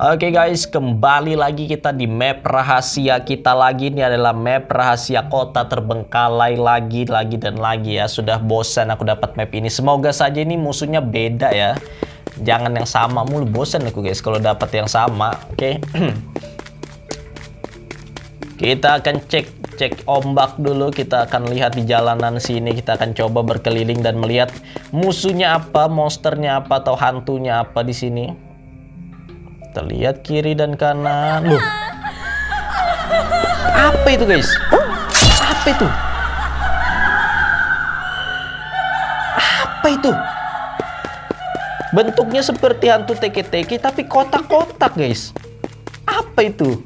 Oke guys, kembali lagi kita di map rahasia kita lagi. Ini adalah map rahasia kota terbengkalai lagi dan lagi ya. Sudah bosan aku dapat map ini. Semoga saja ini musuhnya beda ya. Jangan yang sama mulu, bosan aku guys kalau dapat yang sama. Oke. Kita akan cek ombak dulu. Kita akan lihat di jalanan sini. Kita akan coba berkeliling dan melihat musuhnya apa, monsternya apa, atau hantunya apa di sini. Kita lihat kiri dan kanan. Loh. Apa itu guys? Apa itu? Apa itu? Bentuknya seperti hantu teki-teki tapi kotak-kotak guys. Apa itu?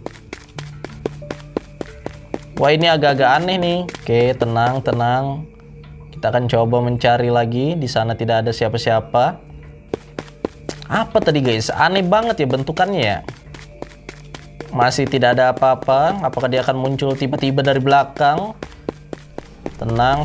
Wah, ini agak-agak aneh nih. Oke, tenang. Kita akan coba mencari lagi. Di sana tidak ada siapa-siapa. Apa tadi guys? Aneh banget ya bentukannya ya. Masih tidak ada apa-apa. Apakah dia akan muncul tiba-tiba dari belakang? Tenang.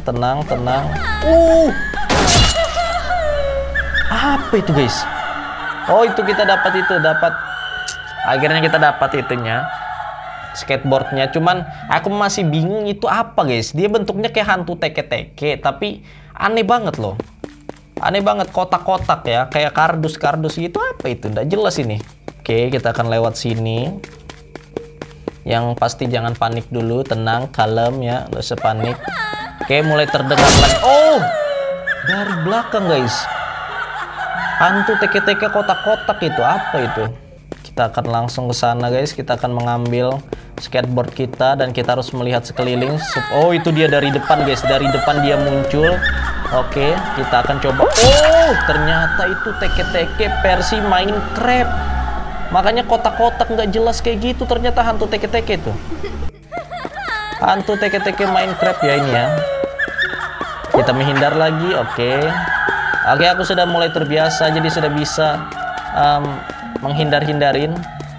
Apa itu guys? Oh, itu kita dapat itu. Akhirnya kita dapat itunya. Skateboardnya. Cuman aku masih bingung itu apa guys. Dia bentuknya kayak hantu teke-teke. Tapi aneh banget loh. Aneh banget, kotak-kotak ya, kayak kardus gitu. Apa itu? Nggak jelas ini. Oke, kita akan lewat sini. Yang pasti jangan panik dulu, tenang, kalem ya, nggak usah panik. Oke, mulai terdengar lagi. Oh, dari belakang guys. Hantu teke-teke kotak-kotak itu, apa itu? Kita akan langsung ke sana guys. Kita akan mengambil skateboard kita dan kita harus melihat sekeliling. Oh, itu dia dari depan guys. Dari depan dia muncul. Oke, kita akan coba. Oh, ternyata itu teke-teke versi Minecraft. Makanya kotak-kotak nggak jelas kayak gitu. Ternyata hantu teke-teke tuh. Hantu teke-teke Minecraft ya ini ya. Kita menghindar lagi. Oke, aku sudah mulai terbiasa. Jadi sudah bisa menghindar-hindarin.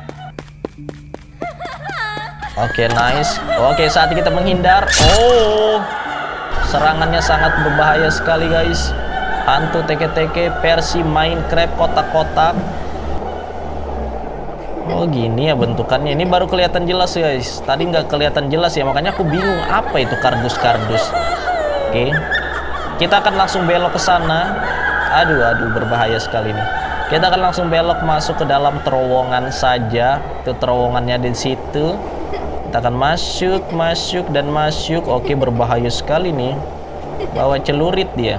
Oke, nice. Oke, saat kita menghindar. Oh, serangannya sangat berbahaya sekali guys. Hantu teke-teke versi Minecraft kotak-kotak. Oh, gini ya bentukannya. Ini baru kelihatan jelas guys. Tadi nggak kelihatan jelas ya. Makanya aku bingung apa itu kardus-kardus. Oke, kita akan langsung belok ke sana. Aduh, berbahaya sekali nih. Kita akan langsung belok masuk ke dalam terowongan saja. Itu terowongannya di situ. Kita akan masuk dan masuk. Oke, berbahaya sekali nih. Bawa celurit dia.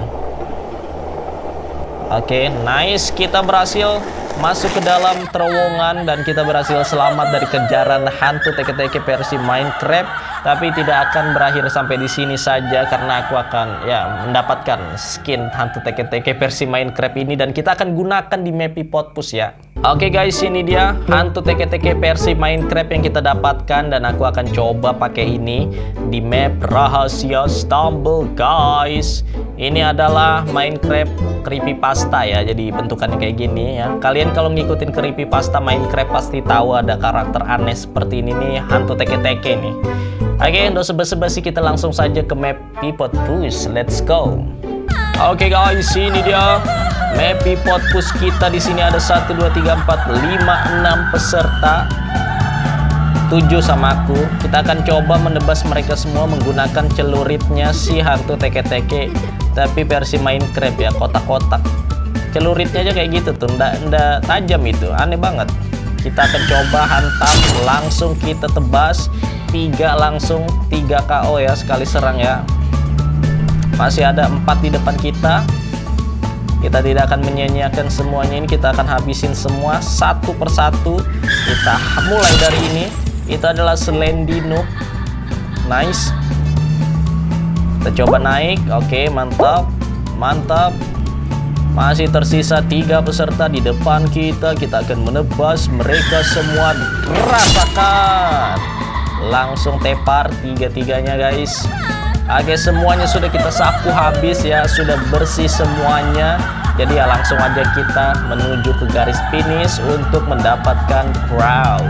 Oke, nice. Kita berhasil masuk ke dalam terowongan dan kita berhasil selamat dari kejaran hantu teke-teke versi Minecraft. Tapi tidak akan berakhir sampai di sini saja karena aku akan ya mendapatkan skin hantu teke-teke versi Minecraft ini dan kita akan gunakan di map Potpus ya. Oke guys, ini dia hantu teke-teke versi Minecraft yang kita dapatkan dan aku akan coba pakai ini di map rahasia Stumble guys. Ini adalah Minecraft creepypasta ya. Jadi bentukannya kayak gini ya. Kalian kalau ngikutin creepypasta Minecraft pasti tahu ada karakter aneh seperti ini nih, hantu teke-teke nih. Oke, nggak usah basa-basi, kita langsung saja ke map Potpus. Let's go. Oke guys, ini dia map Potpus kita. Di sini ada 1 2 3 4 5 6 peserta. 7 sama aku. Kita akan coba menebas mereka semua menggunakan celuritnya si hantu teke-teke tapi versi Minecraft ya, kotak-kotak. Celuritnya aja kayak gitu tuh, ndak tajam itu, aneh banget. Kita akan coba hantam, langsung kita tebas. 3 langsung 3 KO ya, sekali serang ya. Masih ada 4 di depan kita. Kita tidak akan menyia-nyiakan semuanya ini. Kita akan habisin semua satu persatu. Kita mulai dari ini. Itu adalah Slendy Noob. Nice. Kita coba naik. Oke, mantap. Masih tersisa 3 peserta di depan kita. Kita akan menebas mereka semua. Rasakan. Langsung tepar 3-3-nya guys. Oke, semuanya sudah kita sapu habis ya. Sudah bersih semuanya. Jadi ya langsung aja kita menuju ke garis finish untuk mendapatkan crown.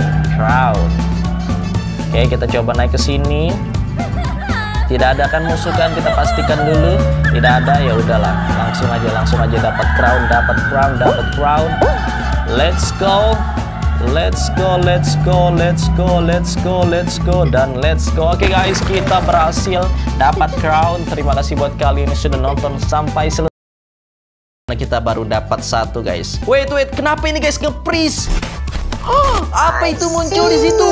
Oke, kita coba naik ke sini. Tidak ada kan musuh kan, kita pastikan dulu. Tidak ada, ya udahlah. Langsung aja dapat crown. Let's go. Let's go, let's go, let's go, let's go, let's go, dan let's go. Oke guys, kita berhasil dapat crown. Terima kasih buat kalian yang sudah nonton sampai selesai. Nah, kita baru dapat satu guys. Wait, kenapa ini guys nge-freeze? Apa itu muncul di situ?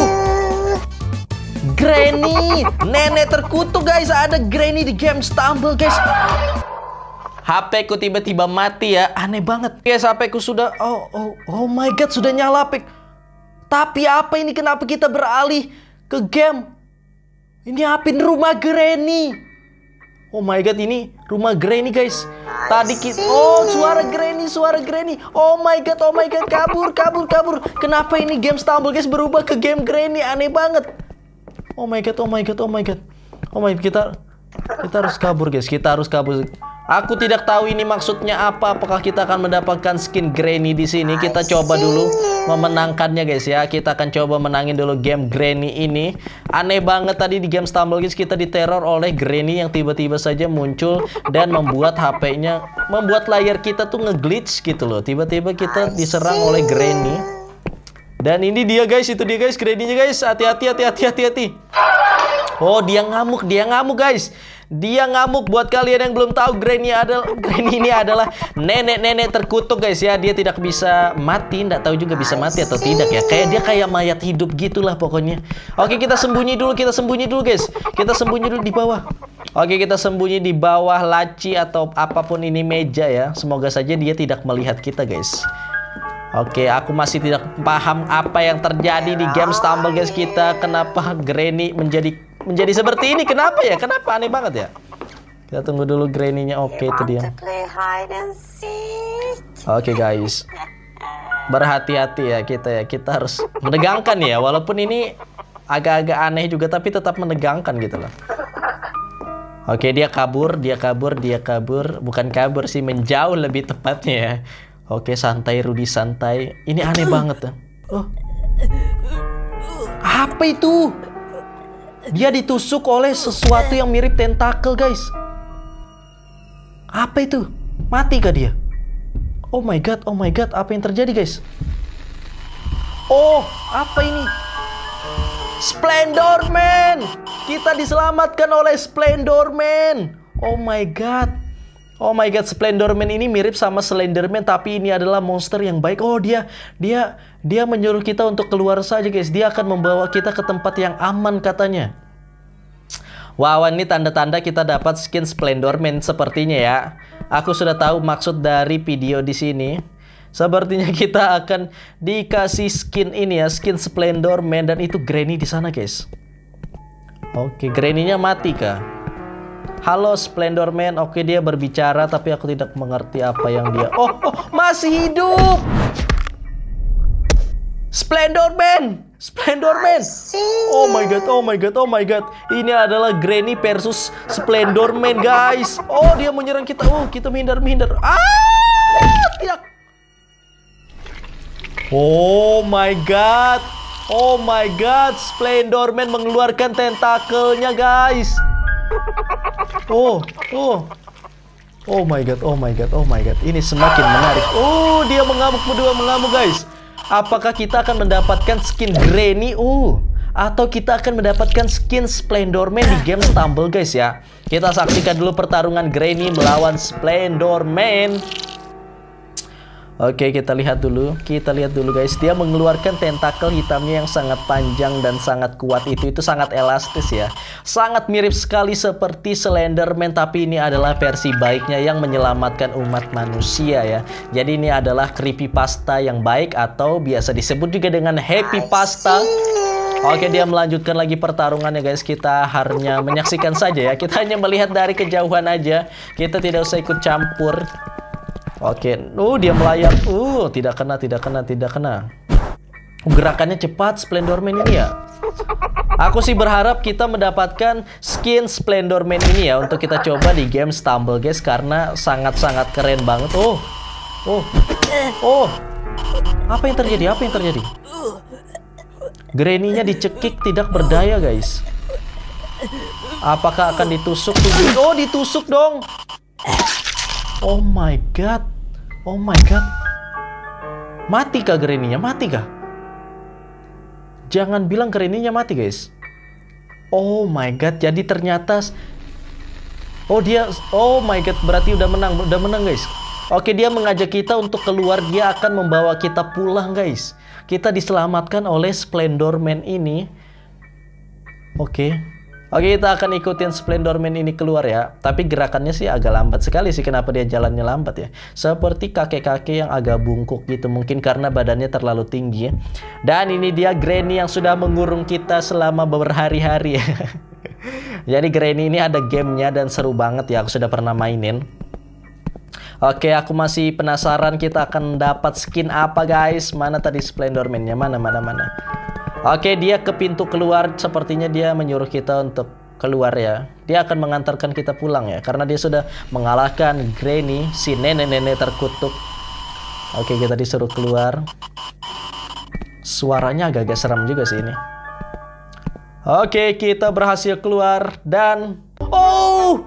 Granny, nenek terkutuk guys. Ada Granny di game Stumble guys. HP ku tiba-tiba mati ya, aneh banget. Guys, HP ku sudah, oh my god, sudah nyala HP. Tapi apa ini, kenapa kita beralih ke game? Ini apa ini, rumah Granny? Oh my god, ini rumah Granny guys. Tadi kita, suara Granny. Oh my god, kabur. Kenapa ini game Stumble guys berubah ke game Granny? Aneh banget. Oh my god. Kita harus kabur guys, Aku tidak tahu ini maksudnya apa. Apakah kita akan mendapatkan skin Granny di sini? Kita coba dulu memenangkannya guys ya. Kita akan coba menangin dulu game Granny ini. Aneh banget tadi di game Stumble guys, kita diteror oleh Granny yang tiba-tiba saja muncul dan membuat HP-nya, membuat layar kita tuh nge-glitch gitu loh. Tiba-tiba kita diserang oleh Granny. Dan ini dia guys, itu dia guys, Granny-nya guys. Hati-hati. Oh, dia ngamuk guys. Dia ngamuk. Buat kalian yang belum tahu, Granny ini adalah nenek terkutuk guys ya. Dia tidak bisa mati, nggak tahu juga bisa mati atau tidak ya. Dia kayak mayat hidup gitulah pokoknya. Oke, kita sembunyi dulu guys. Kita sembunyi dulu di bawah. Oke, kita sembunyi di bawah laci atau apapun ini, meja ya. Semoga saja dia tidak melihat kita guys. Oke, aku masih tidak paham apa yang terjadi di game Stumble guys kita. Kenapa Granny menjadi seperti ini? Kenapa ya? Kenapa aneh banget ya? Kita tunggu dulu Granny-nya. Oke, itu dia. Oke guys, berhati-hati ya kita. Kita harus menegangkan ya. Walaupun ini agak-agak aneh juga, tapi tetap menegangkan gitu loh. Oke, dia kabur. Bukan kabur sih, menjauh lebih tepatnya ya. Oke, santai Rudy, santai. Ini aneh banget ya. Apa itu? Dia ditusuk oleh sesuatu yang mirip tentakel guys. Apa itu? Mati kah dia? Oh my god. Apa yang terjadi guys? Oh, apa ini? Splendor Man. Kita diselamatkan oleh Splendor Man. Oh my god, Splendor Man ini mirip sama Slenderman, tapi ini adalah monster yang baik. Oh, dia menyuruh kita untuk keluar saja guys. Dia akan membawa kita ke tempat yang aman katanya. Wow, ini tanda-tanda kita dapat skin Splendor Man sepertinya ya. Aku sudah tahu maksud dari video di sini. Sepertinya kita akan dikasih skin ini ya, skin Splendor Man, dan itu Granny di sana guys. Oke, Granny-nya mati kah? Halo Splendor Man. Oke, dia berbicara tapi aku tidak mengerti apa yang dia... Oh, masih hidup. Splendor Man. Oh my god. Ini adalah Granny versus Splendor Man guys. Oh, dia menyerang kita. Oh, kita menghindar. Tidak. Oh my god. Splendor Man mengeluarkan tentakelnya guys. Oh my god. Ini semakin menarik. Oh, dia mengamuk guys. Apakah kita akan mendapatkan skin Granny? Atau kita akan mendapatkan skin Splendor Man di game Stumble guys ya. Kita saksikan dulu pertarungan Granny melawan Splendor Man. Oke, kita lihat dulu guys. Dia mengeluarkan tentakel hitamnya yang sangat panjang dan sangat kuat. Itu sangat elastis ya. Sangat mirip sekali seperti Slenderman, tapi ini adalah versi baiknya yang menyelamatkan umat manusia ya. Jadi ini adalah creepypasta yang baik, atau biasa disebut juga dengan happy pasta. Oke, dia melanjutkan lagi pertarungannya guys. Kita hanya menyaksikan saja ya. Kita hanya melihat dari kejauhan aja. Kita tidak usah ikut campur. Oke, dia melayang. Tidak kena. Gerakannya cepat Splendor Man ini ya. Aku sih berharap kita mendapatkan skin Splendor Man ini ya, untuk kita coba di game Stumble guys, karena sangat-sangat keren banget. Apa yang terjadi? Granny-nya dicekik tidak berdaya guys. Apakah akan ditusuk? Oh, ditusuk dong. Oh my god. Mati kah Granny-nya? Jangan bilang Granny-nya mati, guys. Oh my god, jadi ternyata oh my god, berarti udah menang guys. Oke, dia mengajak kita untuk keluar, dia akan membawa kita pulang, guys. Kita diselamatkan oleh Splendor Man ini. Oke, kita akan ikutin Splendor Man ini keluar ya. Tapi gerakannya sih agak lambat sekali sih. Kenapa dia jalannya lambat ya? Seperti kakek-kakek yang agak bungkuk gitu. Mungkin karena badannya terlalu tinggi ya. Dan ini dia Granny yang sudah mengurung kita selama berhari-hari ya. Jadi Granny ini ada gamenya dan seru banget ya. Aku sudah pernah mainin. Oke, aku masih penasaran kita akan dapat skin apa, guys. Mana tadi Splendor Man-nya? Mana? Oke, dia ke pintu keluar. Sepertinya dia menyuruh kita untuk keluar ya. Dia akan mengantarkan kita pulang ya. Karena dia sudah mengalahkan Granny, si nenek-nenek terkutuk. Oke, kita disuruh keluar. Suaranya agak-agak seram juga sih ini. Oke, kita berhasil keluar dan... Oh!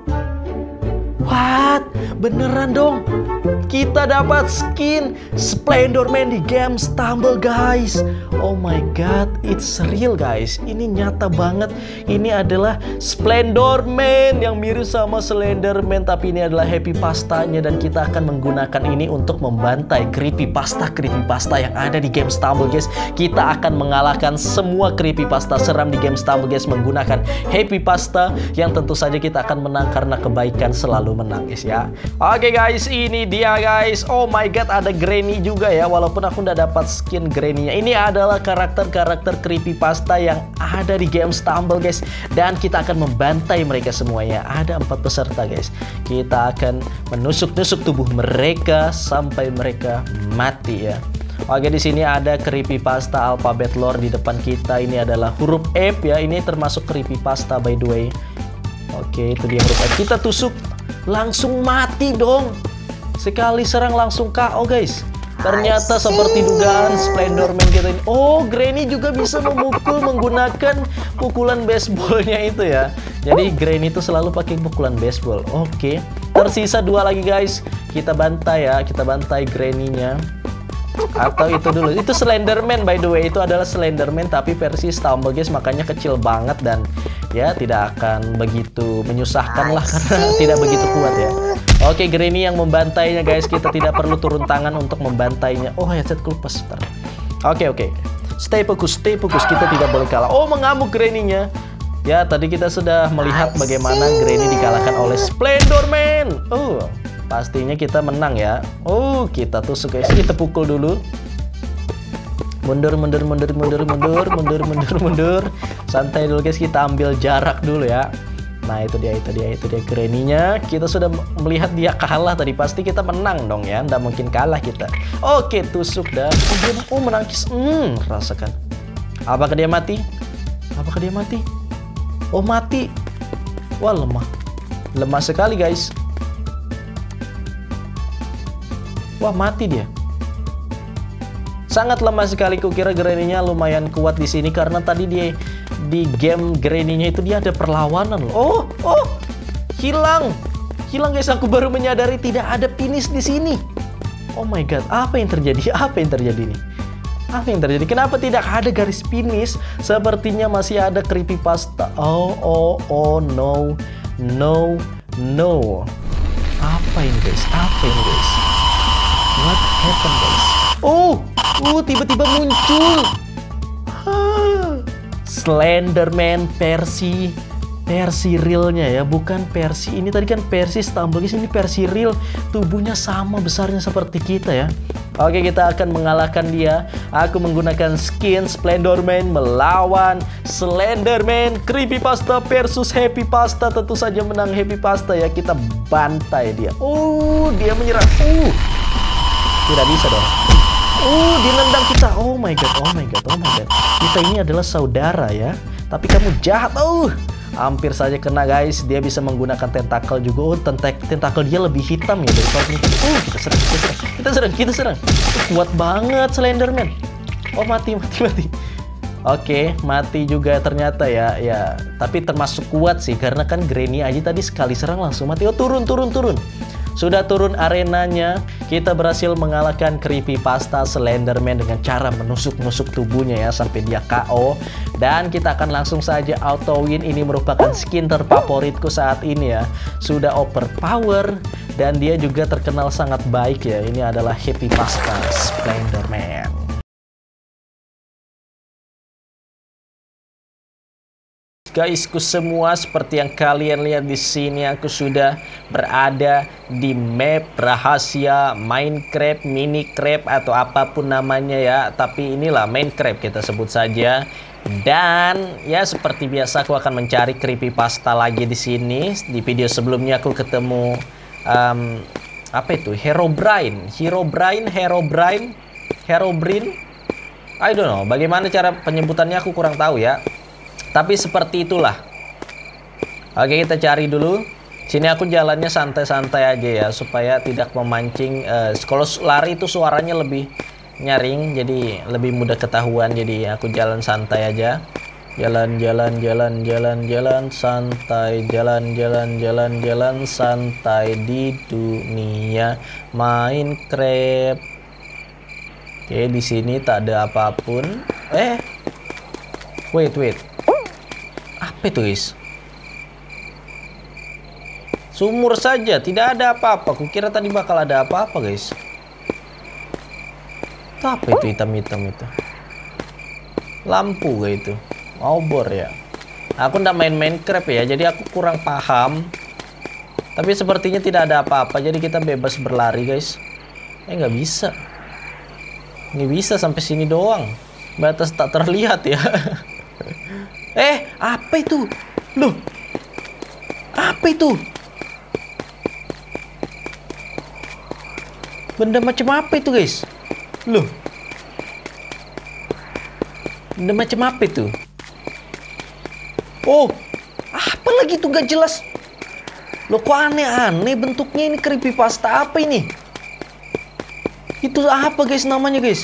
What? Beneran dong? Kita dapat skin Splendor Man di game Stumble, guys. Oh my god, it's real, guys. Ini nyata banget. Ini adalah Splendor Man yang mirip sama Slenderman, tapi ini adalah Happy Pastanya dan kita akan menggunakan ini untuk membantai creepypasta yang ada di game Stumble, guys. Kita akan mengalahkan semua creepypasta seram di game Stumble, guys, menggunakan Happy Pasta yang tentu saja kita akan menang karena kebaikan selalu menang, guys ya. Oke, guys, ini dia, guys. Oh my god, ada Granny juga ya. Walaupun aku udah dapat skin Granny-nya. Ini adalah karakter-karakter creepypasta yang ada di game Stumble, guys. Dan kita akan membantai mereka semuanya. Ada 4 peserta, guys. Kita akan menusuk-nusuk tubuh mereka sampai mereka mati ya. Oke, di sini ada creepypasta alphabet lore di depan kita. Ini adalah huruf F ya. Ini termasuk creepypasta, by the way. Oke, itu dia huruf F. Kita tusuk, langsung mati dong. Sekali serang langsung KO, guys. Ternyata seperti dugaan Splendor Man kita ini. Oh, Granny juga bisa memukul menggunakan pukulan baseballnya itu ya. Jadi Granny itu selalu pakai pukulan baseball. Oke, tersisa 2 lagi, guys. Kita bantai ya. Kita bantai Granny-nya. Atau itu dulu. Itu Slenderman, by the way. Itu adalah Slenderman tapi versi Stumble, guys. Makanya kecil banget dan ya tidak akan begitu menyusahkan lah karena tidak begitu kuat ya. Oke, Granny yang membantainya, guys. Kita tidak perlu turun tangan untuk membantainya. Oh, headsetku lepas. Oke. Stay fokus. Kita tidak boleh kalah. Oh, mengamuk Granny-nya. Ya, tadi kita sudah melihat bagaimana Granny dikalahkan oleh Splendor Man. Oh, pastinya kita menang ya. Oh, kita tusuk, guys. Kita pukul dulu. Mundur. Santai dulu, guys. Kita ambil jarak dulu ya. Nah, itu dia Granny-nya. Kita sudah melihat dia kalah tadi. Pasti kita menang dong ya. Nggak mungkin kalah kita. Oke, tusuk dan oh, menangkis. Rasakan. Apakah dia mati? Oh, mati. Wah, lemah sekali, guys. Wah, mati dia. Sangat lemah sekali. Kukira Granny-nya lumayan kuat di sini karena tadi dia di game Granny-nya itu dia ada perlawanan loh. Oh, hilang, guys. Aku baru menyadari tidak ada finish di sini. Oh my god, apa yang terjadi nih? Kenapa tidak ada garis finish? Sepertinya masih ada creepypasta. Oh no. Apa ini guys? What happened, guys? Oh, tiba-tiba muncul Slenderman versi realnya ya, bukan versi ini tadi kan versi Stumble, guys. Ini versi real, tubuhnya sama besarnya seperti kita ya. Oke, kita akan mengalahkan dia. Aku menggunakan skin Splendor Man melawan Slenderman. Creepypasta versus Happy Pasta. Tentu saja menang Happy Pasta ya. Kita bantai dia. Dia menyerang. Tidak bisa dong. Dia nendang kita. Oh my god. Kita ini adalah saudara ya. Tapi kamu jahat. Hampir saja kena, guys. Dia bisa menggunakan tentakel juga. Tentakel dia lebih hitam ya daripada kita. Kita serang. Kuat banget Slenderman. Oh, mati. Oke, mati juga ternyata ya. Tapi termasuk kuat sih karena kan Granny aja tadi sekali serang langsung mati. Oh, turun. Sudah turun arenanya. Kita berhasil mengalahkan Creepypasta Slenderman dengan cara menusuk-nusuk tubuhnya ya sampai dia KO. Dan kita akan langsung saja auto win. Ini merupakan skin terfavoritku saat ini ya. Sudah overpower dan dia juga terkenal sangat baik ya. Ini adalah Creepypasta Slenderman. Guysku semua, seperti yang kalian lihat di sini, aku sudah berada di map rahasia Minecraft, Minicraft atau apapun namanya ya. Tapi inilah Minecraft kita sebut saja. Dan ya seperti biasa aku akan mencari Creepypasta lagi di sini. Di video sebelumnya aku ketemu apa itu? Herobrine. I don't know. Bagaimana cara penyebutannya aku kurang tahu ya. Tapi seperti itulah. Oke, kita cari dulu. Sini aku jalannya santai-santai aja ya, supaya tidak memancing. Kalau lari itu suaranya lebih nyaring, jadi lebih mudah ketahuan. Jadi aku jalan santai aja. Jalan santai. Jalan santai di dunia Minecraft. Oke, di sini tak ada apapun. Wait. Apa itu guys? Sumur saja, tidak ada apa-apa. Kukira tadi bakal ada apa-apa guys. Itu apa itu hitam-hitam itu? Lampu kayak itu. Obor ya. Aku ndak main Minecraft ya, jadi aku kurang paham. Tapi sepertinya tidak ada apa-apa, jadi kita bebas berlari guys. Nggak bisa. Nggak bisa sampai sini doang. Batas tak terlihat ya. Apa itu? Loh, apa itu? Benda macam apa itu guys? Loh, benda macam apa itu? Oh, apa lagi tuh gak jelas? Loh, kok aneh-aneh bentuknya ini? Creepypasta apa ini? Itu apa guys namanya guys?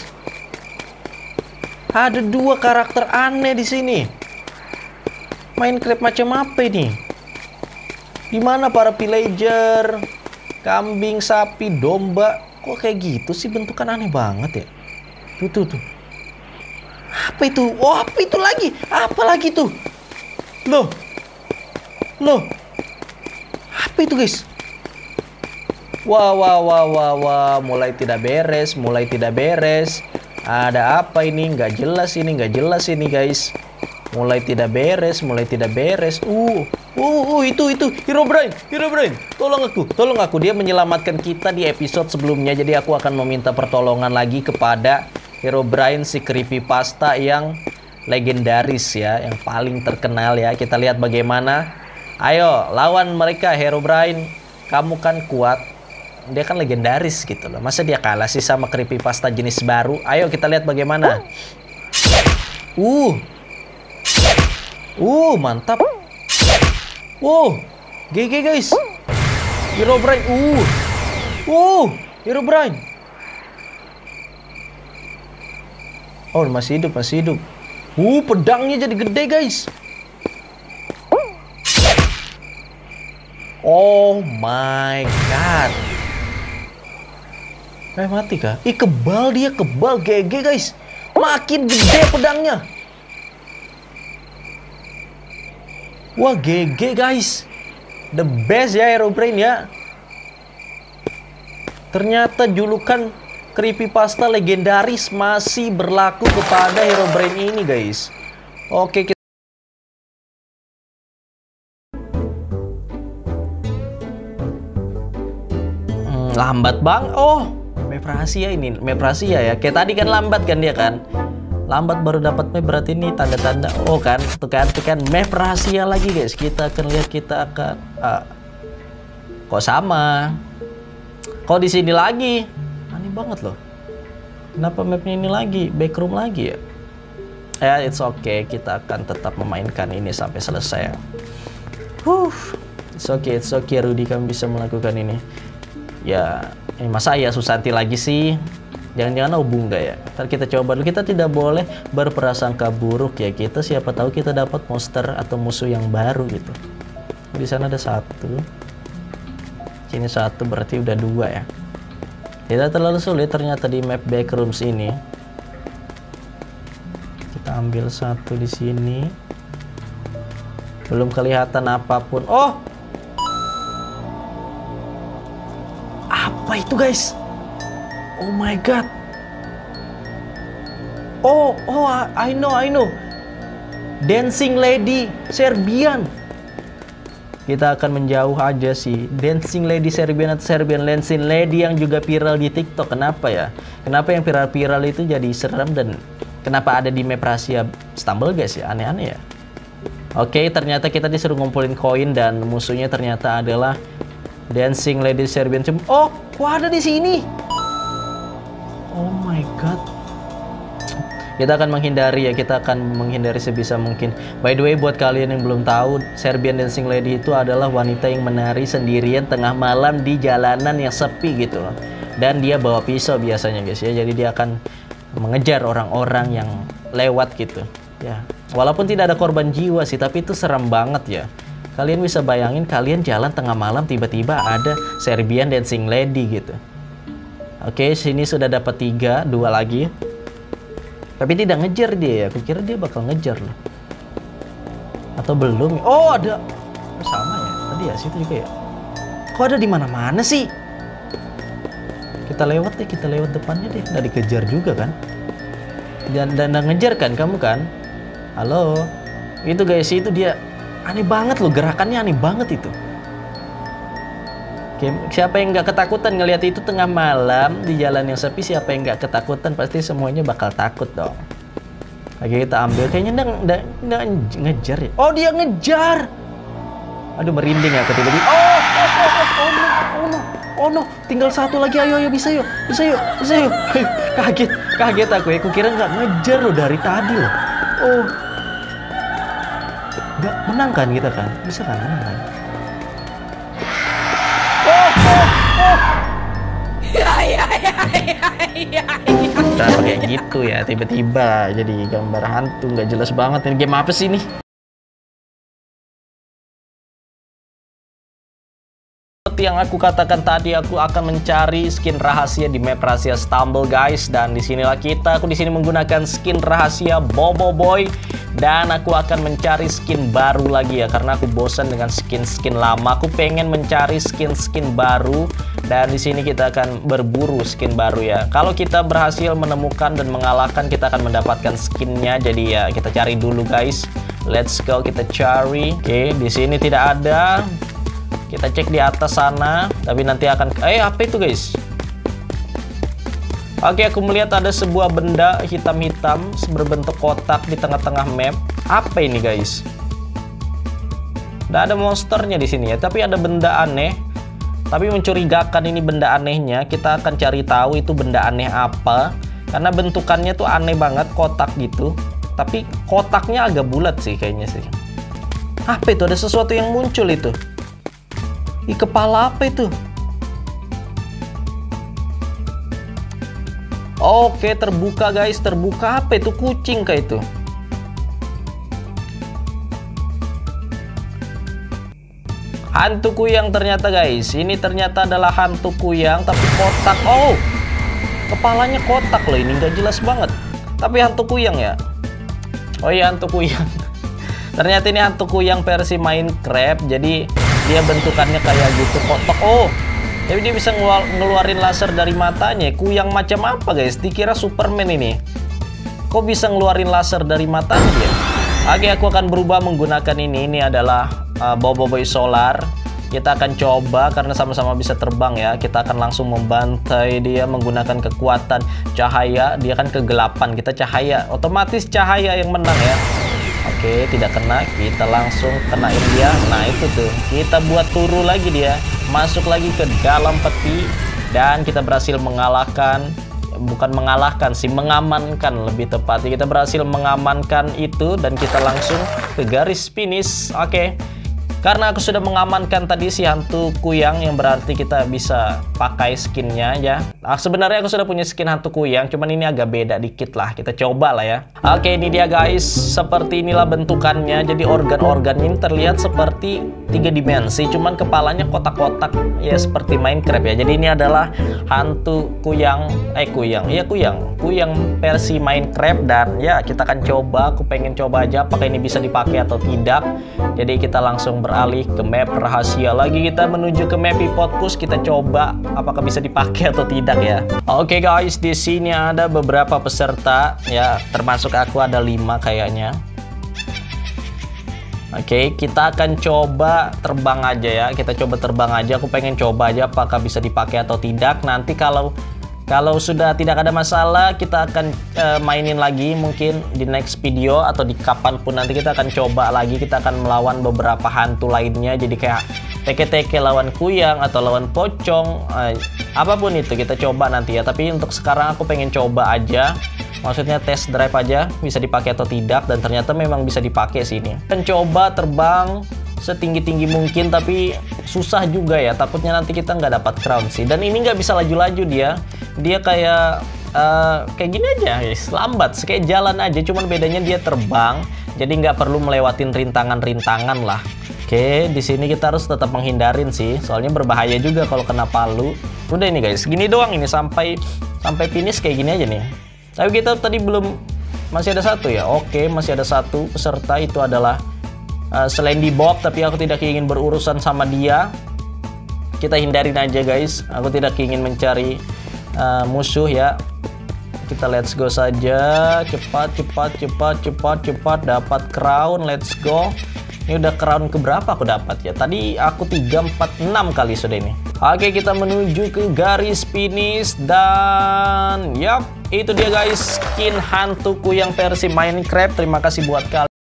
Ada dua karakter aneh di sini. Minecraft macam apa ini? Dimana para villager? Kambing, sapi, domba. Kok kayak gitu sih, bentukan aneh banget ya. Tuh. Apa itu? Oh, apa itu lagi? Apa lagi tuh? Loh. Apa itu guys? Wah. Mulai tidak beres. Ada apa ini? Nggak jelas ini guys. Mulai tidak beres. Itu Herobrine. Tolong aku. Dia menyelamatkan kita di episode sebelumnya. Jadi aku akan meminta pertolongan lagi kepada Herobrine, si Creepypasta yang legendaris ya, yang paling terkenal ya. Kita lihat bagaimana. Ayo, lawan mereka Herobrine. Kamu kan kuat. Dia kan legendaris gitu loh. Masa dia kalah sih sama Creepypasta jenis baru? Ayo kita lihat bagaimana. Mantap. GG guys. Herobrine. Herobrine. Oh, masih hidup. Pedangnya jadi gede guys. Oh my god. Mati kah? Kebal GG guys. Makin gede pedangnya. Wah, GG guys. The best ya Herobrine ya. Ternyata julukan Creepypasta legendaris masih berlaku kepada Herobrine ini guys. Oke, kita lambat bang. Oh, map rahasia ini. Map rahasia ya. Kayak tadi kan lambat kan dia kan. Lambat baru dapat map, berarti ini tanda-tanda. Oh kan, tuh kan map rahasia lagi guys. Kita akan lihat, kok sama? Kok di sini lagi? Aneh banget loh. Kenapa mapnya ini lagi? Backroom lagi ya? Ya, it's okay. Kita akan tetap memainkan ini sampai selesai. It's okay Rudy, kamu bisa melakukan ini. Ya, masa ya Susanti lagi sih? Jangan-jangan hubung gak ya? Ntar kita coba dulu. Kita tidak boleh berprasangka buruk ya. Kita siapa tahu kita dapat monster atau musuh yang baru gitu. Di sana ada satu. Sini 1 berarti udah 2 ya. Tidak terlalu sulit ternyata di map backrooms ini. Kita ambil 1 di sini. Belum kelihatan apapun. Oh, apa itu guys? Oh my god. Oh, I know. Dancing Lady Serbian. Kita akan menjauh aja sih. Dancing Lady Serbian atau Serbian Dancing Lady yang juga viral di TikTok. Kenapa ya? Kenapa yang viral itu jadi serem dan kenapa ada di map rahasia Stumble guys ya? Aneh-aneh ya. Oke, ternyata kita disuruh ngumpulin koin dan musuhnya ternyata adalah Dancing Lady Serbian. Oh, kok ada di sini? Oh my god. Kita akan menghindari ya, kita akan menghindari sebisa mungkin. By the way, buat kalian yang belum tahu, Serbian Dancing Lady itu adalah wanita yang menari sendirian tengah malam di jalanan yang sepi gitu loh. Dan dia bawa pisau biasanya guys ya, jadi dia akan mengejar orang-orang yang lewat gitu ya. Walaupun tidak ada korban jiwa sih, tapi itu serem banget ya. Kalian bisa bayangin kalian jalan tengah malam tiba-tiba ada Serbian Dancing Lady gitu. Oke, sini sudah dapat 3, 2 lagi. Tapi tidak ngejar dia ya. Aku kira dia bakal ngejar loh. Atau belum? Oh, ada. Oh, sama ya. Tadi ya situ juga ya. Kok ada di mana-mana sih? Kita lewat deh, kita lewat depannya deh. Nggak dikejar juga kan? Dan ngejar kan kamu kan? Halo. Itu guys, itu dia aneh banget loh, gerakannya aneh banget itu. Oke, siapa yang nggak ketakutan ngelihat itu tengah malam di jalan yang sepi? Siapa yang nggak ketakutan? Pasti semuanya bakal takut dong. Oke, kita ambil. Kayaknya nggak ngejar ya. Oh, dia ngejar. Aduh, merinding ya tiba-tiba. Oh no. Tinggal 1 lagi. Ayo bisa yuk. Kaget aku ya. Aku kira nggak ngejar loh dari tadi loh. Oh. Nggak menang kan kita kan? Bisa kan menang kan? Kenapa kayak gitu ya? Tiba-tiba jadi gambar hantu, nggak jelas banget. Ini game apa sih ini? Seperti yang aku katakan tadi, aku akan mencari skin rahasia di map rahasia Stumble guys. Dan disinilah aku di sini menggunakan skin rahasia Bobo Boy. Dan aku akan mencari skin baru lagi ya, karena aku bosan dengan skin lama. Aku pengen mencari skin baru. Dan di sini kita akan berburu skin baru ya. Kalau kita berhasil menemukan dan mengalahkan, kita akan mendapatkan skinnya. Jadi ya kita cari dulu guys. Let's go, kita cari. Oke, di sini tidak ada. Kita cek di atas sana. Tapi nanti akan apa itu guys? Oke, aku melihat ada sebuah benda hitam-hitam berbentuk kotak di tengah-tengah map. Apa ini guys? Nggak ada monsternya di sini ya, tapi ada benda aneh. Tapi mencurigakan ini benda anehnya. Kita akan cari tahu itu benda aneh apa. Karena bentukannya tuh aneh banget, kotak gitu. Tapi kotaknya agak bulat sih kayaknya sih. Apa itu? Ada sesuatu yang muncul itu. Ih, kepala apa itu? Oke, terbuka guys, terbuka. Apa itu? Kucing kayak itu. Hantu kuyang ternyata guys. Ini ternyata adalah hantu kuyang tapi kotak. Oh, kepalanya kotak loh, ini nggak jelas banget. Tapi hantu kuyang ya. Oh iya, hantu kuyang. Ternyata ini hantu kuyang versi Minecraft. Jadi dia bentukannya kayak gitu, kotak. Oh, tapi dia bisa ngeluarin laser dari matanya. Kuyang macam apa guys? Dikira Superman ini. Kok bisa ngeluarin laser dari matanya dia? Oke, aku akan berubah menggunakan ini. Ini adalah Bobo Boy Solar. Kita akan coba karena sama-sama bisa terbang ya. Kita akan langsung membantai dia menggunakan kekuatan cahaya. Dia kan kegelapan, kita cahaya. Otomatis cahaya yang menang ya. Oke, tidak kena. Kita langsung kenain dia. Nah itu tuh, kita buat turu lagi dia. Masuk lagi ke dalam peti. Dan kita berhasil mengalahkan. Bukan mengalahkan sih, mengamankan lebih tepatnya. Kita berhasil mengamankan itu. Dan kita langsung ke garis finish. Oke, karena aku sudah mengamankan tadi si hantu kuyang, yang berarti kita bisa pakai skinnya ya. Sebenarnya aku sudah punya skin hantu kuyang, cuman ini agak beda dikit lah. Kita coba lah ya. Oke, ini dia guys. Seperti inilah bentukannya. Jadi organ-organ ini terlihat seperti dimensi, cuman kepalanya kotak-kotak ya seperti Minecraft ya. Jadi ini adalah hantu kuyang versi Minecraft. Dan ya kita akan coba, aku pengen coba aja apakah ini bisa dipakai atau tidak. Jadi kita langsung beralih ke map rahasia lagi, kita menuju ke map Hipotkus, kita coba apakah bisa dipakai atau tidak ya. Oke guys, di sini ada beberapa peserta ya, termasuk aku ada 5 kayaknya. Oke, kita akan coba terbang aja ya. Kita coba terbang aja. Aku pengen coba aja apakah bisa dipakai atau tidak. Nanti kalau sudah tidak ada masalah, kita akan mainin lagi mungkin di next video atau di kapanpun nanti kita akan coba lagi. Kita akan melawan beberapa hantu lainnya. Jadi kayak teke-teke lawan kuyang atau lawan pocong, apapun itu kita coba nanti ya. Tapi untuk sekarang aku pengen coba aja. Maksudnya test drive aja bisa dipakai atau tidak, dan ternyata memang bisa dipakai sini. Kan coba terbang setinggi-tinggi mungkin, tapi susah juga ya. Takutnya nanti kita nggak dapat crown sih. Dan ini nggak bisa laju-laju dia kayak gini aja guys, lambat, kayak jalan aja. Cuman bedanya dia terbang, jadi nggak perlu melewatin rintangan-rintangan lah. Oke, di sini kita harus tetap menghindarin sih, soalnya berbahaya juga kalau kena palu. Udah ini guys, gini doang ini sampai finish kayak gini aja nih. Tapi kita tadi masih ada satu ya. Oke, masih ada satu peserta, itu adalah Slendy Bob, tapi aku tidak ingin berurusan sama dia. Kita hindarin aja guys. Aku tidak ingin mencari musuh ya. Kita let's go saja. Cepat dapat crown. Let's go. Ini udah crown keberapa aku dapat ya? Tadi aku 3, 4, 6 kali sudah ini. Oke, kita menuju ke garis finish. Dan yap, itu dia guys, skin hantu kuyang versi Minecraft. Terima kasih buat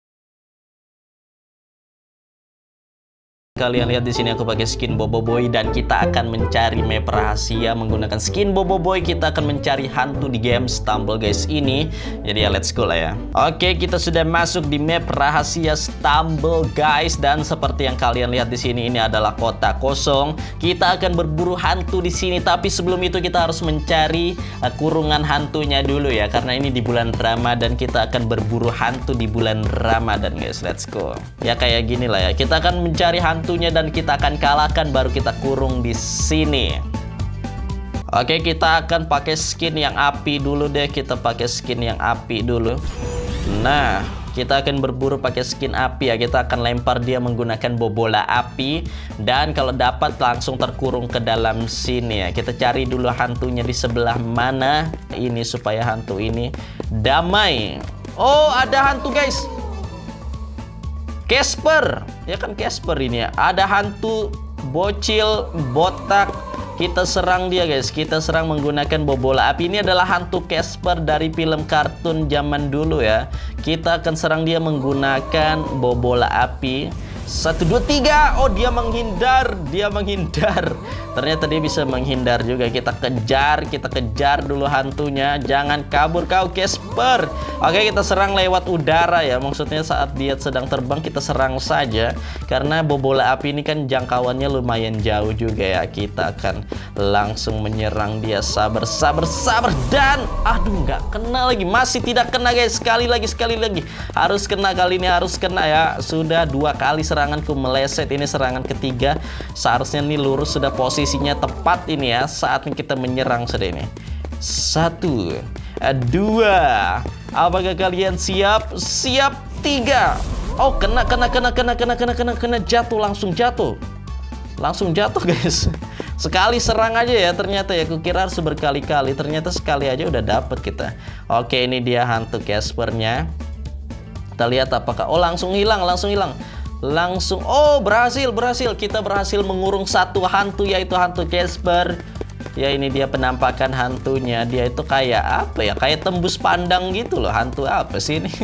kalian lihat di sini aku pakai skin Boboiboy, dan kita akan mencari map rahasia menggunakan skin Boboiboy. Kita akan mencari hantu di game Stumble guys ini. Jadi ya let's go lah ya. Oke, kita sudah masuk di map rahasia Stumble guys, dan seperti yang kalian lihat di sini ini adalah kota kosong. Kita akan berburu hantu di sini, tapi sebelum itu kita harus mencari kurungan hantunya dulu ya, karena ini di bulan Ramadan. Kita akan berburu hantu di bulan Ramadan guys. Let's go. Ya kayak gini lah ya. Kita akan mencari hantunya dan kita akan kalahkan, baru kita kurung di sini. Oke, kita akan pakai skin yang api dulu deh. Kita pakai skin yang api dulu. Nah, kita akan berburu pakai skin api ya. Kita akan lempar dia menggunakan bobola api, dan kalau dapat langsung terkurung ke dalam sini ya. Kita cari dulu hantunya di sebelah mana ini supaya hantu ini damai. Oh, ada hantu guys. Casper, ya kan Casper ini ya. Ada hantu bocil botak. Kita serang dia guys. Kita serang menggunakan bobola api. Ini adalah hantu Casper dari film kartun zaman dulu ya. Kita akan serang dia menggunakan bobola api. 1, 2, 3. Oh, dia menghindar. Dia menghindar. Ternyata dia bisa menghindar juga. Kita kejar dulu hantunya. Jangan kabur kau Casper. Oke, kita serang lewat udara ya. Maksudnya saat dia sedang terbang kita serang saja. Karena bobola api ini kan jangkauannya lumayan jauh juga ya. Kita akan langsung menyerang dia. Sabar. Dan aduh, nggak kena lagi. Masih tidak kena guys. Sekali lagi. Harus kena kali ini, harus kena ya. Sudah 2 kali seranganku meleset. Ini serangan ketiga. Seharusnya ini lurus, sudah posisinya tepat ini ya. Saatnya kita menyerang sudah ini. 1, 2. Apakah kalian siap? Siap. 3. Oh, kena. Jatuh, langsung jatuh guys. Sekali serang aja ya ternyata ya. Kukira harus berkali-kali. Ternyata sekali aja udah dapet kita. Oke, ini dia hantu Caspernya. Kita lihat apakah. Oh, langsung hilang. Oh, berhasil. Kita berhasil mengurung satu hantu, yaitu hantu Casper. Ya, ini dia penampakan hantunya. Dia itu kayak apa ya? Kayak tembus pandang gitu loh. Hantu apa sih ini?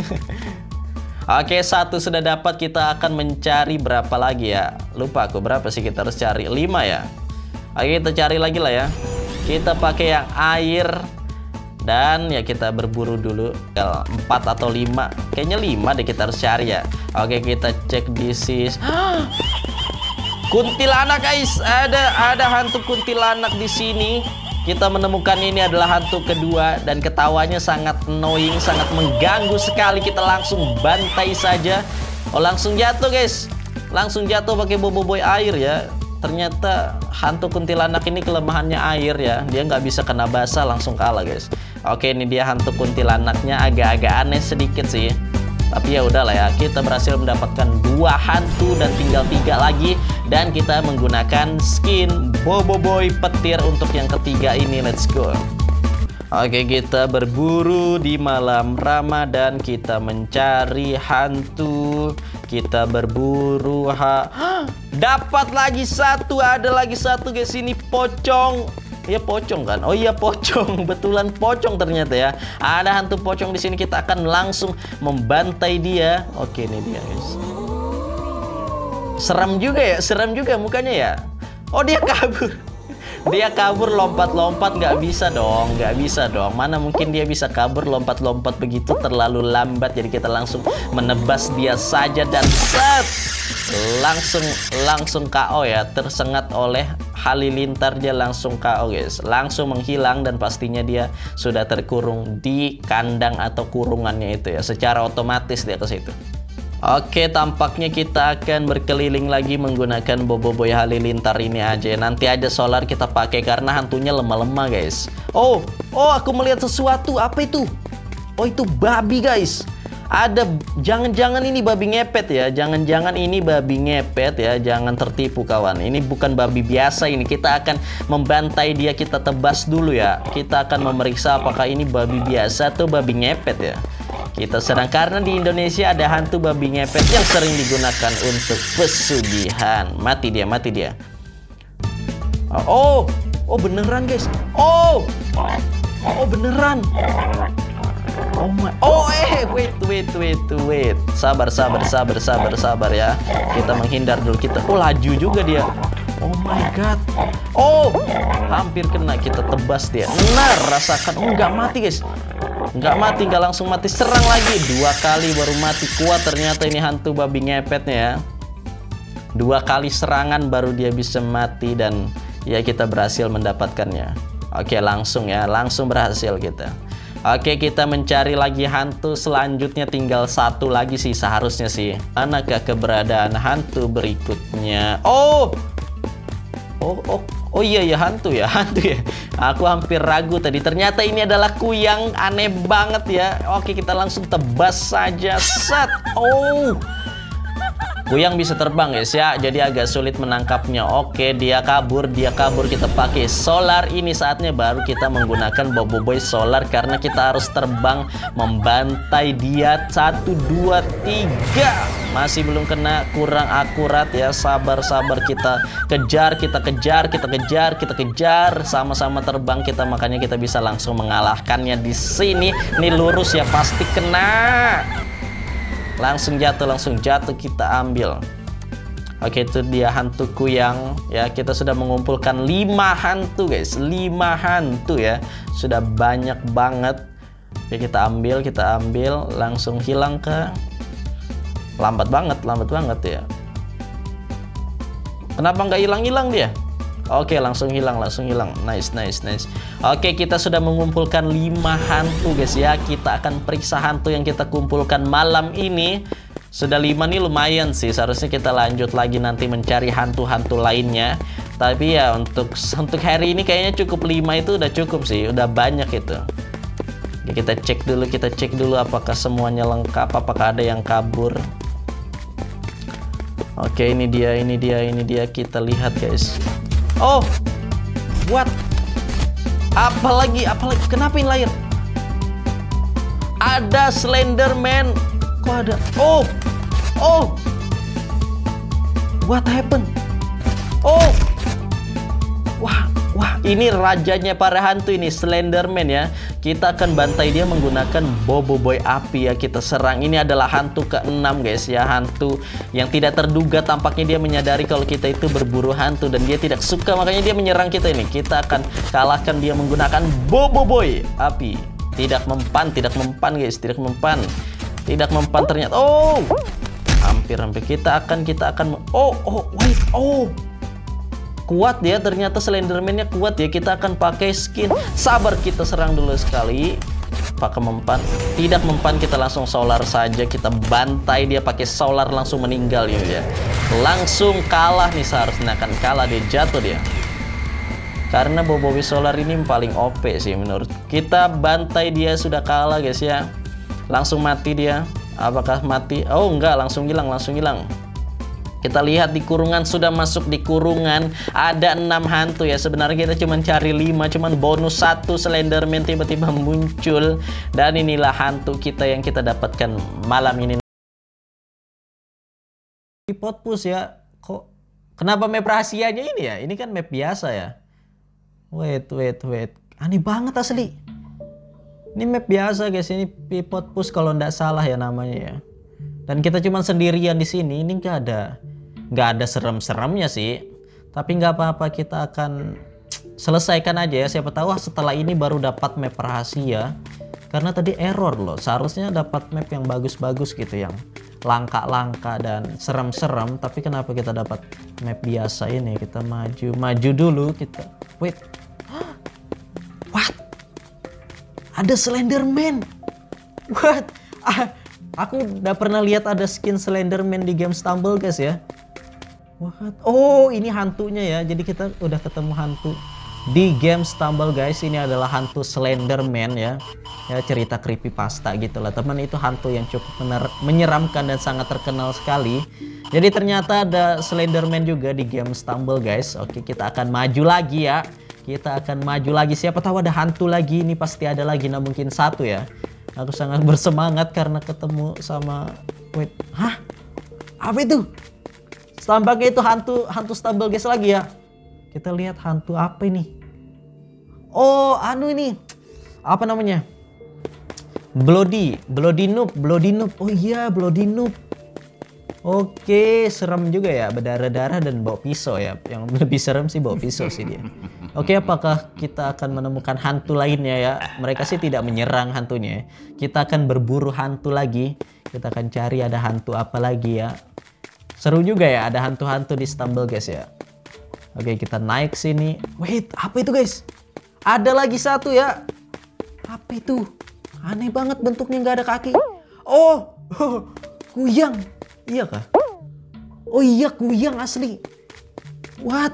Oke, 1 sudah dapat. Kita akan mencari berapa lagi ya? Lupa aku berapa sih kita harus cari. 5 ya. Oke, kita cari lagi lah ya. Kita pakai yang air. Dan ya kita berburu dulu 4 atau 5. Kayaknya 5 deh kita harus cari ya. Oke, kita cek disease. Kuntilanak guys. Ada hantu kuntilanak di sini. Kita menemukan ini adalah hantu kedua, dan ketawanya sangat annoying, sangat mengganggu sekali. Kita langsung bantai saja. Oh, langsung jatuh guys. langsung jatuh pakai boboiboy air ya. Ternyata hantu kuntilanak ini kelemahannya air ya. Dia nggak bisa kena basah, langsung kalah guys. Oke, ini dia hantu kuntilanaknya, agak-agak aneh sedikit sih. Tapi ya udahlah ya, kita berhasil mendapatkan 2 hantu dan tinggal 3 lagi. Dan kita menggunakan skin boboiboy petir untuk yang ketiga ini. Let's go. Oke, kita berburu di malam Ramadan. Kita mencari hantu. Kita berburu. Dapat lagi satu. Ada lagi satu guys. Ini pocong. Ya pocong kan? Oh iya pocong. Betulan pocong ternyata ya. Ada hantu pocong di sini. Kita akan langsung membantai dia. Oke, ini dia guys. Seram juga ya. Seram juga mukanya ya. Oh, dia kabur. Dia kabur lompat-lompat, nggak bisa dong, nggak bisa dong. Mana mungkin dia bisa kabur lompat-lompat begitu, terlalu lambat. Jadi kita langsung menebas dia saja dan set, langsung KO ya. Tersengat oleh halilintar, dia langsung KO guys, langsung menghilang dan pastinya dia sudah terkurung di kandang atau kurungannya itu ya. Secara otomatis dia ke situ. Oke, tampaknya kita akan berkeliling lagi menggunakan boboiboy halilintar ini aja. Nanti aja solar kita pakai karena hantunya lemah-lemah guys. Oh, aku melihat sesuatu. Apa itu? Oh, itu babi guys. Ada, jangan-jangan ini babi ngepet ya. Jangan-jangan ini babi ngepet ya. Jangan tertipu kawan. Ini bukan babi biasa ini. Kita akan membantai dia, kita tebas dulu ya. Kita akan memeriksa apakah ini babi biasa atau babi ngepet ya. Kita serang karena di Indonesia ada hantu babi ngepet yang sering digunakan untuk pesugihan. Mati dia. Oh beneran guys. Oh beneran. Oh my. Wait. Sabar ya. Kita menghindar dulu kita. Oh, laju juga dia. Oh my god. Oh, hampir kena, kita tebas dia. Nah, rasakan. Oh, nggak mati guys. Nggak mati, nggak langsung mati. Serang lagi 2 kali baru mati. Kuat ternyata ini hantu babi ngepetnya ya. 2 kali serangan baru dia bisa mati dan ya kita berhasil mendapatkannya. Oke, langsung ya, langsung berhasil kita. Oke, kita mencari lagi hantu selanjutnya, tinggal 1 lagi sih seharusnya sih. Manakah keberadaan hantu berikutnya? Oh iya ya, hantu ya. Aku hampir ragu tadi. Ternyata ini adalah kuyang, aneh banget ya. Oke, kita langsung tebas saja. Set. Oh. Kuyang bisa terbang guys ya, jadi agak sulit menangkapnya. Oke, dia kabur. Kita pakai solar. Ini saatnya baru kita menggunakan boboiboy solar karena kita harus terbang membantai dia. 1, 2, 3. Masih belum kena, kurang akurat ya. Sabar, kita kejar. Sama-sama terbang kita, makanya kita bisa langsung mengalahkannya di sini. Ini lurus ya, pasti kena. Langsung jatuh, kita ambil. Oke, itu dia hantu kuyang ya. Kita sudah mengumpulkan 5 hantu guys. 5 hantu ya. Sudah banyak banget. Oke, kita ambil. Langsung hilang ke. Lambat banget ya. Kenapa nggak hilang dia? Oke, langsung hilang. Nice. Oke, kita sudah mengumpulkan 5 hantu guys ya. Kita akan periksa hantu yang kita kumpulkan malam ini. Sudah 5 nih, lumayan sih. Seharusnya kita lanjut lagi nanti mencari hantu-hantu lainnya. Tapi ya untuk hari ini kayaknya cukup 5 itu udah cukup sih. Udah banyak itu. Oke, kita cek dulu apakah semuanya lengkap, apakah ada yang kabur. Oke, ini dia. Kita lihat guys. Oh, what? Apalagi? Kenapa ini lahir? Ada Slenderman. Kok ada? Oh, what happened? Oh, wah, ini rajanya para hantu ini, Slenderman ya. Kita akan bantai dia menggunakan boboiboy api ya. Kita serang. Ini adalah hantu ke-6 guys ya. Hantu yang tidak terduga, tampaknya dia menyadari kalau kita itu berburu hantu dan dia tidak suka, makanya dia menyerang kita ini. Kita akan kalahkan dia menggunakan boboiboy api. Tidak mempan guys, tidak mempan ternyata. Oh, hampir kita akan wait. Kuat dia ternyata, Slenderman-nya kuat ya. Kita akan pakai skin. Sabar, kita serang dulu sekali. Apakah mempan? Tidak mempan, kita langsung solar saja. Kita bantai dia pakai solar, langsung meninggal ya. Langsung kalah nih, seharusnya akan kalah, dia jatuh dia. Karena Boboiboy solar ini paling OP sih menurut kita. Bantai dia, sudah kalah guys ya. Langsung mati dia. Apakah mati? Oh enggak, langsung hilang, langsung hilang. Kita lihat di kurungan, sudah masuk di kurungan. Ada 6 hantu ya. Sebenarnya kita cuma cari 5, cuman bonus 1 Slenderman tiba-tiba muncul. Dan inilah hantu kita yang kita dapatkan malam ini. Di Potpuss ya. Kok kenapa map rahasianya ini ya? Ini kan map biasa ya. Wait. Aneh banget asli. Ini map biasa guys. Ini Potpuss kalau nggak salah ya namanya ya. Dan kita cuma sendirian di sini. Ini nggak ada serem-seremnya sih. Tapi nggak apa-apa, kita akan selesaikan aja ya. Siapa tahu setelah ini baru dapat map rahasia. Karena tadi error loh. Seharusnya dapat map yang bagus-bagus gitu, yang langka-langka dan serem-serem. Tapi kenapa kita dapat map biasa ini? Kita maju dulu kita. Wait. What? Ada Slenderman. What? Aku udah pernah lihat ada skin Slenderman di game Stumble guys ya. What? Oh, ini hantunya ya. Jadi kita udah ketemu hantu di game Stumble guys. Ini adalah hantu Slenderman ya. Ya, cerita creepypasta gitu lah teman. Itu hantu yang cukup menyeramkan dan sangat terkenal sekali. Jadi ternyata ada Slenderman juga di game Stumble guys. Oke, kita akan maju lagi ya. Kita akan maju lagi. Siapa tahu ada hantu lagi. Ini pasti ada lagi. Nah mungkin 1 ya. Aku sangat bersemangat karena ketemu sama... Wait. Hah? Apa itu? Tampaknya itu hantu Stumble guys lagi ya. Kita lihat hantu apa ini. Oh anu ini. Apa namanya? Bloody Noob. Oh iya, Bloody Noob. Oke, serem juga ya, berdarah-darah dan bawa pisau ya. Yang lebih serem sih bawa pisau sih dia. Oke, apakah kita akan menemukan hantu lainnya ya? Mereka sih tidak menyerang hantunya. Kita akan berburu hantu lagi. Kita akan cari ada hantu apa lagi ya. Seru juga ya, ada hantu-hantu di Stumble guys ya. Oke, kita naik sini. Wait, apa itu guys? Ada lagi 1 ya. Apa itu? Aneh banget bentuknya, nggak ada kaki. Oh, kuyang. Iya kah? Oh iya, kuyang asli. What?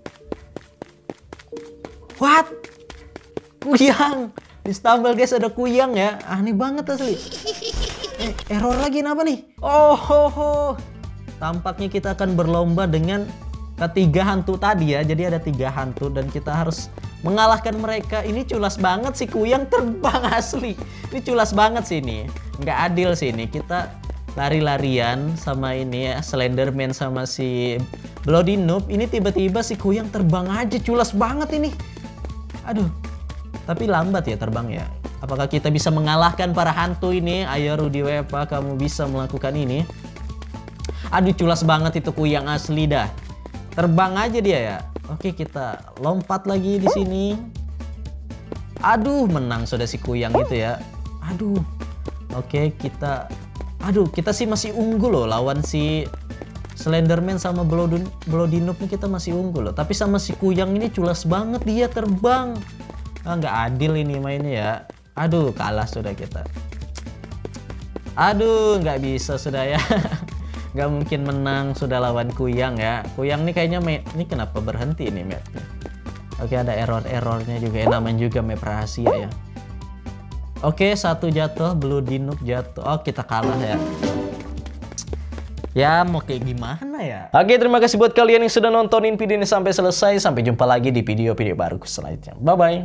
Kuyang. Di Stumble guys ada kuyang ya. Aneh banget asli. Error lagi kenapa nih? Oh. Tampaknya kita akan berlomba dengan ketiga hantu tadi ya. Jadi ada 3 hantu dan kita harus mengalahkan mereka. Ini culas banget sih, kuyang terbang asli. Ini culas banget sih ini. Nggak adil sih ini. Kita lari-larian sama ini ya, Slenderman sama si Bloody Noob. Ini tiba-tiba si kuyang terbang aja, culas banget ini. Aduh, tapi lambat ya terbang ya. Apakah kita bisa mengalahkan para hantu ini? Ayo Rudy Wepa, kamu bisa melakukan ini. Aduh, culas banget itu kuyang asli dah. Terbang aja dia ya. Oke, kita lompat lagi di sini. Aduh, menang sudah si kuyang itu ya. Aduh. Oke, kita sih masih unggul loh lawan si Slenderman sama Bloody Noob nih, kita masih unggul loh. Tapi sama si kuyang ini culas banget dia terbang. Nggak adil ini mainnya ya. Aduh, kalah sudah kita. Aduh, nggak bisa sudah ya. Nggak mungkin menang sudah lawan kuyang ya. Kuyang nih kayaknya ini kenapa berhenti nih mapnya. Oke, ada error-errornya juga. Namanya juga map rahasia ya. Oke, 1 jatuh, Bloody Noob jatuh. Oh, kita kalah ya. Ya, mau kayak gimana ya? Oke, terima kasih buat kalian yang sudah nontonin video ini sampai selesai. Sampai jumpa lagi di video-video baru selanjutnya. Bye-bye.